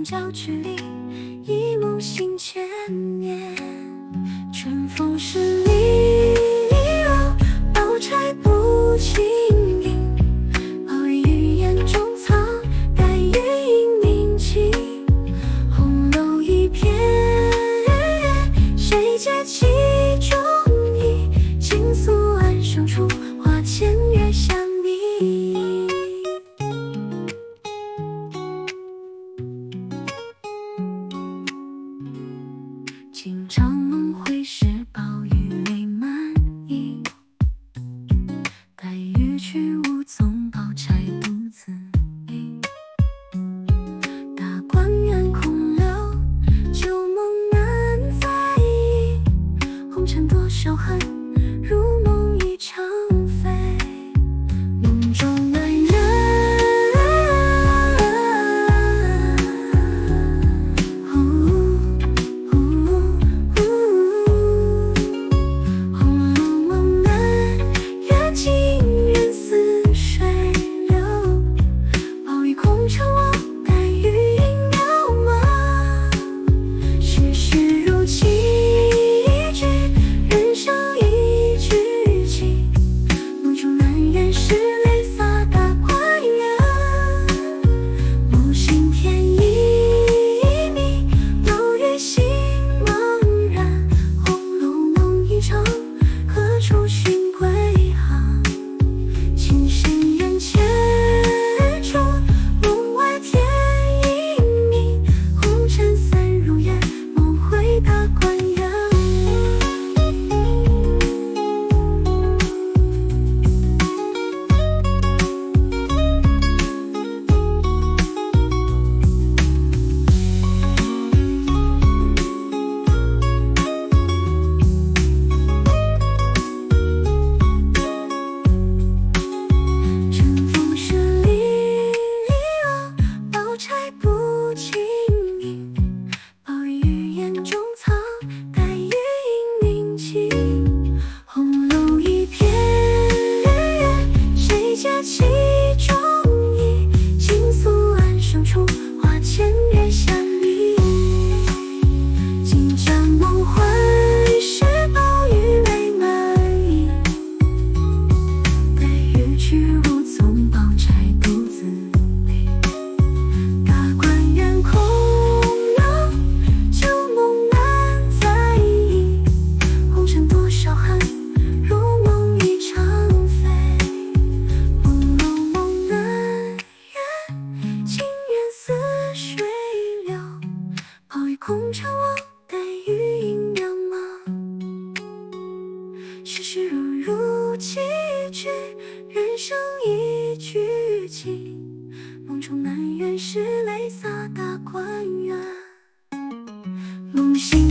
角距离，一梦心千年。春风十里路，宝钗不轻盈。宝玉语言中藏，黛玉英明情。红楼一片，谁解其中意？倾诉暗生处，花前月下明。今朝梦回时，宝玉泪满溢。黛玉去无踪，宝钗独自立。大观园空留，旧梦难再忆。红尘多少恨，如梦一场飞。梦中男人，红楼梦难圆，情缘似水流。宝玉空城望，黛玉应渺茫。世事如棋局，人生一局棋。梦中男人是泪洒大观园。梦醒天已迷，楼宇心茫然。红楼梦一场，何处寻归航？情深缘浅处，梦外天一明。红尘散如烟，梦回大观园。春风十里路，宝钗不轻盈。宝玉语言中藏，黛玉英明情。红楼一片，谁解其中意？倾诉暗生处，花前月下明。今朝梦回时，宝玉泪满溢。黛玉去无踪，宝钗独自立。大观园空留，旧梦难再忆。红尘多少恨，如梦一场飞。红楼梦难圆，情缘似水流。宝玉空城望，黛玉应渺茫。世事如棋局，人生一局棋。梦中男人是泪洒大观园。梦醒